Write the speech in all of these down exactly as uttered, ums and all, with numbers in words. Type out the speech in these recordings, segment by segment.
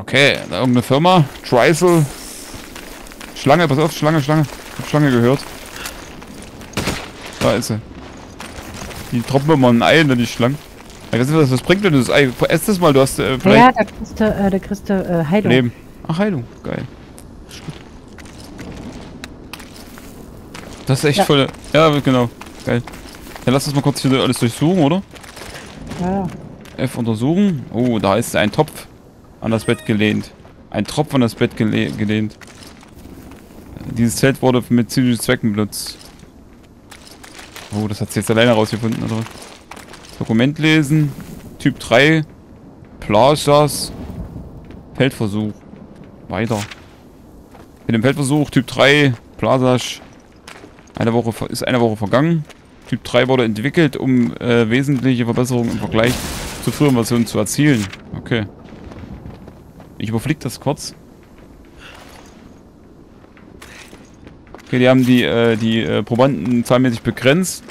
Okay, da irgendeine Firma. Trisel. Schlange, pass auf, Schlange, Schlange. Ich hab Schlange gehört. Da ist sie. Die droppen immer ein Ei in die Schlangen. Ich weiß nicht, was das bringt denn das Ei. Ess das mal, du hast äh, vielleicht... Ja, da kriegst du, äh, da kriegst du äh, Heilung. Leben. Ach, Heilung. Geil. Das ist gut. Das ist echt Ja. voll... Ja, genau. Geil. Dann lass uns mal kurz hier alles durchsuchen, oder? Ja. F untersuchen. Oh, da ist ein Topf an das Bett gelehnt. Ein Tropf an das Bett gele gelehnt. Dieses Zelt wurde mit medizinischen Zwecken benutzt. Oh, das hat sie jetzt alleine rausgefunden, oder? Dokument lesen. Typ drei. Plazas. Feldversuch. Weiter. Mit dem Feldversuch Typ drei. Plazas. Eine Woche ist eine Woche vergangen. Typ drei wurde entwickelt, um äh, wesentliche Verbesserungen im Vergleich zur früheren Version zu erzielen. Okay. Ich überfliege das kurz. Okay, die haben die, äh, die äh, Probanden zahlmäßig begrenzt.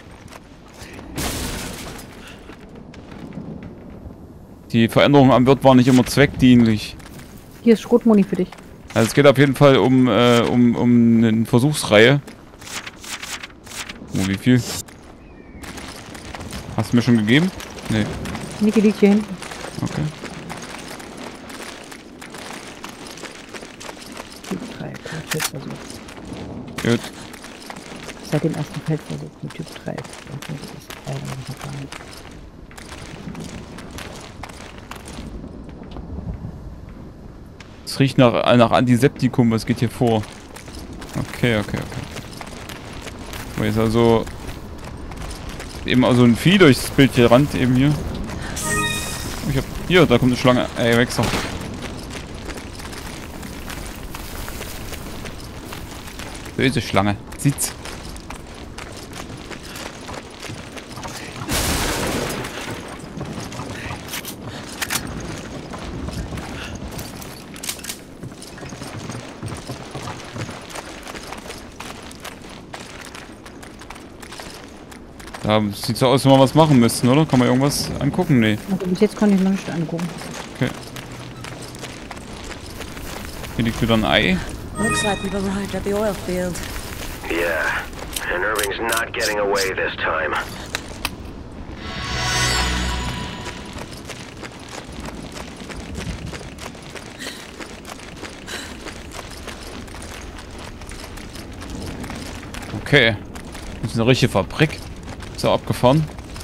Die Veränderungen am Wirt waren nicht immer zweckdienlich. Hier ist Schrotmuni für dich. Also es geht auf jeden Fall um, äh, um, um eine Versuchsreihe. Oh, wie viel? Hast du mir schon gegeben? Nee. Niki liegt hier hinten. Okay. Typ drei, Feldversuch. Gut. Seit dem ersten Feldversuch mit Typ drei. Das ist ein Verfahren. Es riecht nach, nach Antiseptikum, was geht hier vor? Okay, okay, okay. So, jetzt also eben also ein Vieh durchs Bild hier Rand eben hier. Ich hab, hier, da kommt eine Schlange. Ey, Wechsel. Böse Schlange. Sitz. Da sieht so aus, als wenn wir was machen müssten, oder? Kann man irgendwas angucken? Nee. Also bis jetzt konnte ich noch nicht angucken. Okay. Hier liegt wieder ein Ei. Looks like we've arrived at the oil field. Yeah, and Irving's not getting away this time. Okay. Das ist eine richtige Fabrik. Ist ja abgefahren.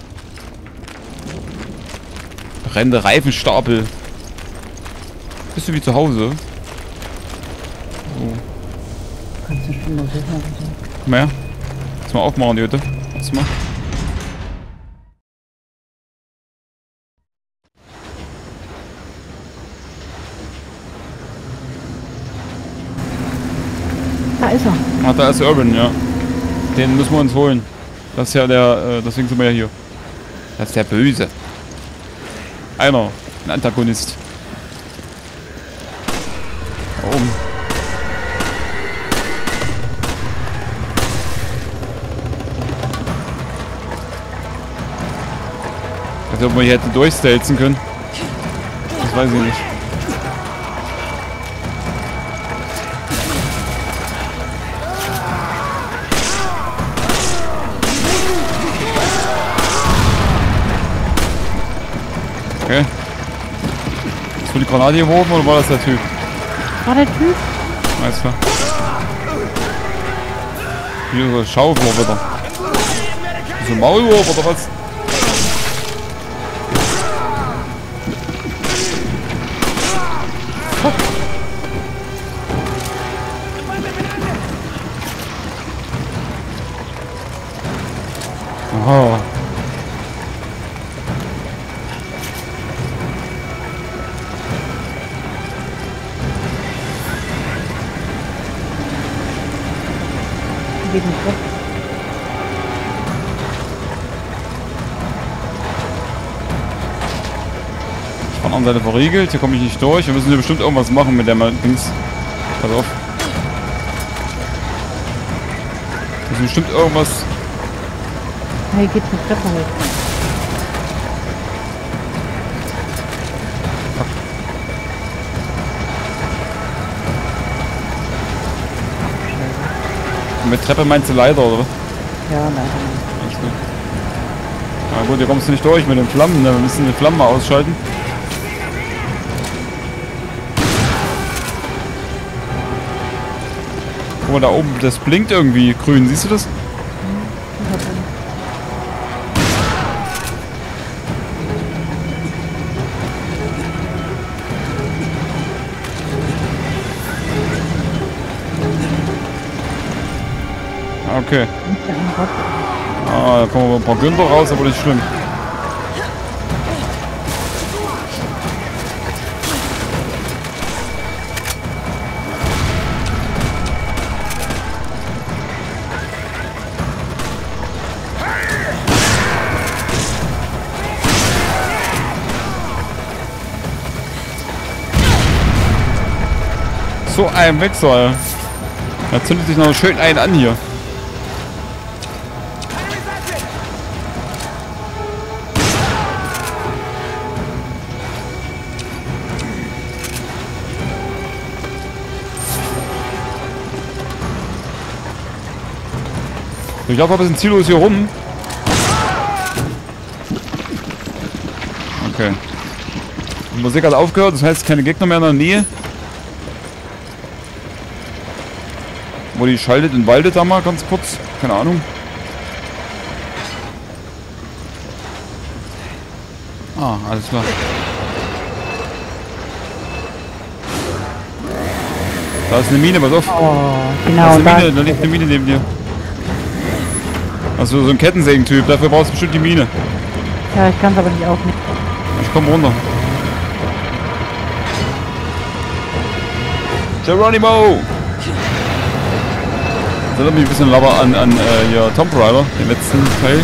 Brennende Reifenstapel. Bist du wie zu Hause? Oh. Kannst du schon mal suchen. Komm her. Lass mal aufmachen, die Hütte. Lass mal. Da ist er. Ah, da ist Urban, ja. Den müssen wir uns holen. Das ist ja der, äh, deswegen sind wir ja hier. Das ist der Böse. Einer. Ein Antagonist. Da oben. Als ob wir hier hätten durchstelzen können. Das weiß ich nicht. Okay. Hast du die Granate geworfen oder war das der Typ? War der Typ? Alles klar. Hier so ein Schaufel wieder. So ein Maulwurf oder was? Fuck. Oh. Geht nicht weg. Von der anderen Seite verriegelt, hier komme ich nicht durch. Wir müssen hier bestimmt irgendwas machen mit der Dings. Pass auf. Wir müssen bestimmt irgendwas. Hier geht eine Treppe hoch. mit Treppe meinst du Leiter, oder was? Ja, nein. Alles gut. Na gut, hier kommst du nicht durch mit den Flammen, ne? Wir müssen die Flammen mal ausschalten. Guck mal, da oben, das blinkt irgendwie grün, siehst du das? Okay. Ah, da kommen ein paar Günther raus, aber nicht schlimm. So ein Wechsel. Da zündet sich noch schön einen an hier. Ich laufe ein bisschen ziellos hier rum. Okay. Die Musik hat aufgehört, das heißt keine Gegner mehr in der Nähe. Wo die schaltet und waltet da mal ganz kurz. Keine Ahnung. Ah, alles klar. Da ist eine Mine, pass auf. Oh, Da genau. ist eine Da, Mine, da liegt eine Mine neben dir. Also so ein Kettensägen-Typ, dafür brauchst du bestimmt die Mine. ja, ich kann es aber nicht aufnehmen. Ich komm runter. Geronimo! Das erinnert mich ein bisschen Lava an, an äh, hier Tomb Raider, den letzten Teil.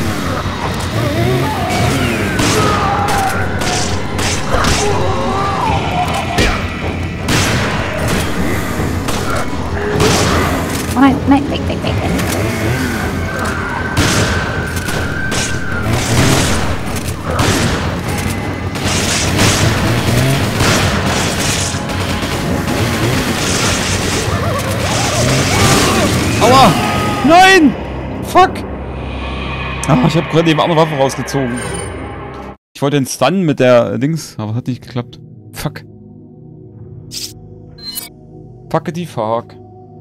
Oh nein, nein, weg, weg, weg, weg. Aua! Nein! Fuck! Ah, ich habe gerade die andere Waffe rausgezogen. Ich wollte den Stun mit der Dings, aber hat nicht geklappt. Fuck. Fuckety fuck.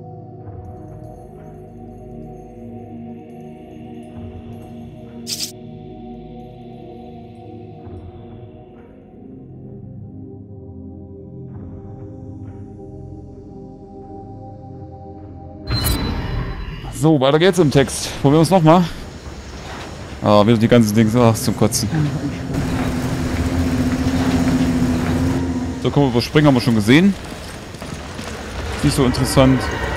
So, weiter geht's im Text. Probieren wir es nochmal. Ah, wieder die ganzen Dings. Ach, zum Kotzen. So, können wir überspringen, haben wir schon gesehen. Nicht so interessant.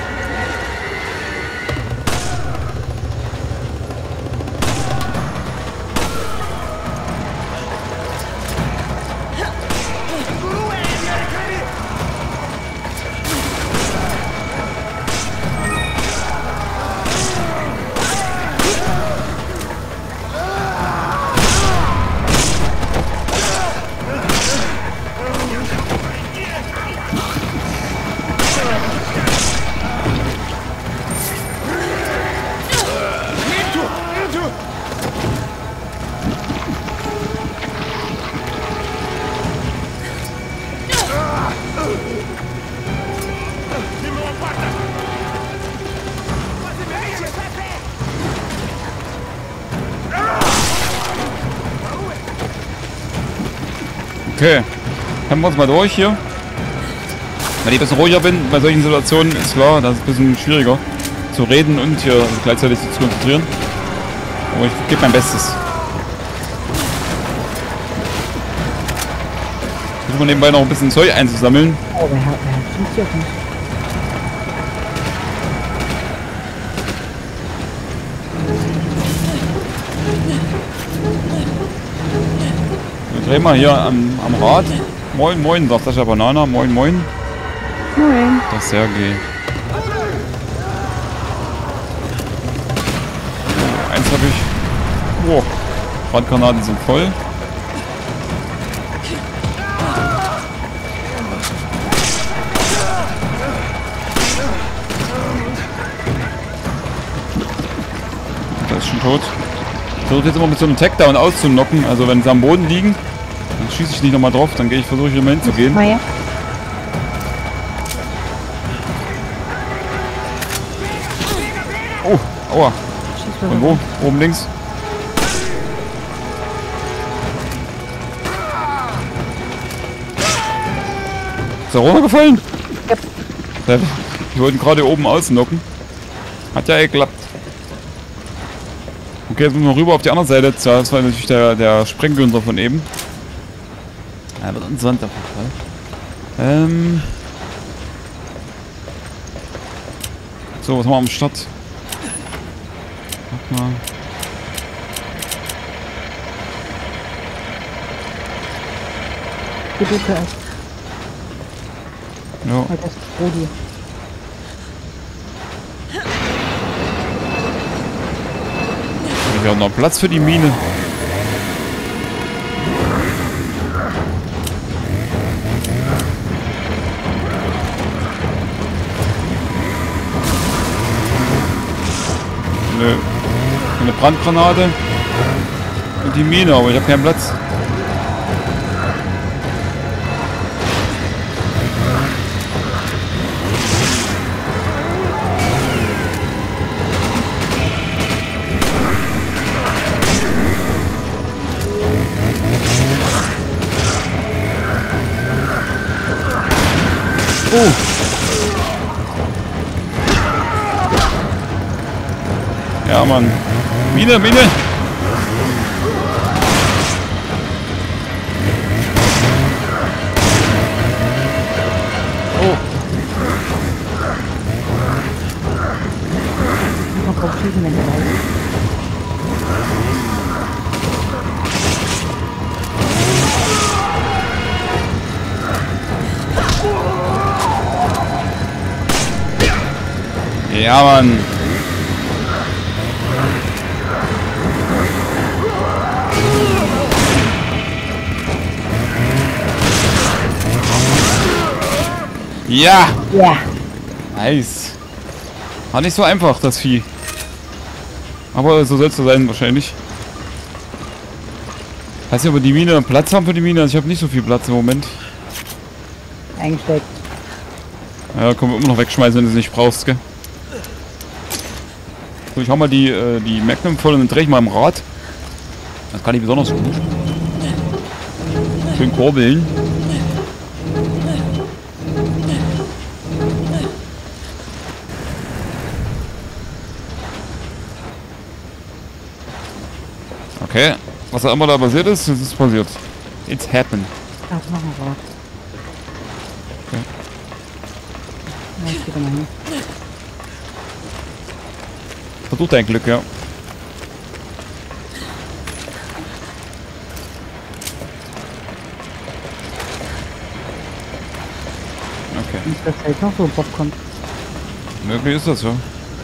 Okay, haben wir uns mal durch hier. Wenn ich ein bisschen ruhiger bin bei solchen Situationen, ist klar, das ist ein bisschen schwieriger zu reden und hier gleichzeitig sich zu konzentrieren. Aber ich gebe mein Bestes. Versuchen wir nebenbei noch ein bisschen Zeug einzusammeln. Oh, wer hat, wer hat das hier nicht? Wir drehen mal hier am, am Rad. Moin, moin, sagt Sascha Banana. Moin, moin. Moin. Das Sergei. Eins habe ich. Wow. Brandgranaten sind voll. ist schon tot. Ich versuche jetzt immer mit so einem Takedown auszunocken. Also wenn sie am Boden liegen, dann schieße ich nicht nochmal drauf. Dann gehe ich, versuche ich immer hinzugehen. Mal her. Oh, aua. Schieß mal Von so. wo? Oben links. Ist er runtergefallen? Ja. Ich wollte ihn gerade oben ausnocken. Hat ja geklappt. Okay, jetzt müssen wir rüber auf die andere Seite. Das war natürlich der, der Sprenggünter von eben. Ja, wird interessant auf jeden Fall. Ähm. So, was haben wir am Start? Warte mal. Die Duke ist. Ja. Oh, das ist Rudi. Wir haben noch Platz für die Mine. Nö. Eine Brandgranate. Und die Mine, aber ich habe keinen Platz. Oh. Ja, Mann. Mine, Mine. Oh. Mal drauf schießen, wenn der weiß. Ja, Mann. Ja. Ja. Nice. War nicht so einfach, das Vieh. Aber so soll es so sein, wahrscheinlich. Weiß nicht, ob wir die Mine Platz haben für die Mine. Also ich habe nicht so viel Platz im Moment. Eingesteckt. Ja, können wir immer noch wegschmeißen, wenn du es nicht brauchst, gell? So, ich hau mal die, äh, die Magnum voll und dann drehe ich mal im Rad. Das kann ich besonders gut. Schön kurbeln. Okay, was auch immer da passiert ist, das ist passiert. It's happened. Ach, mach mal Rad. Okay. Ja, ich geh da mal hin. Versuch dein Glück, ja. Okay. Nicht, dass da jetzt noch so ein Bock kommt. Möglich ist das, ja.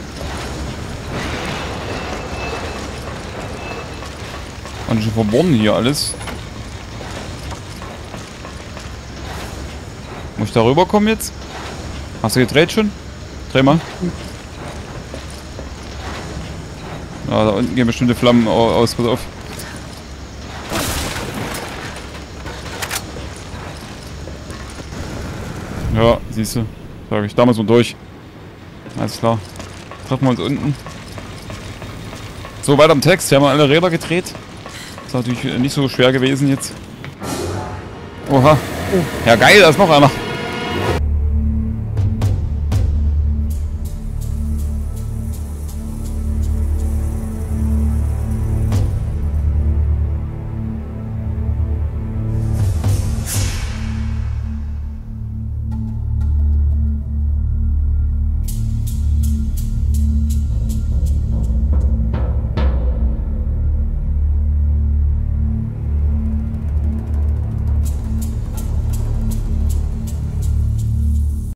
Und schon verbonnen hier alles. Muss ich da rüberkommen jetzt? Hast du gedreht schon? Dreh mal. Ah, da unten gehen bestimmte Flammen aus, pass auf. Ja, siehst du. Sag ich, da müssen wir durch. Alles klar. Treffen wir uns unten. So, weiter im Text. Wir haben alle Räder gedreht. Ist natürlich nicht so schwer gewesen jetzt. Oha. Ja, geil, da ist noch einer.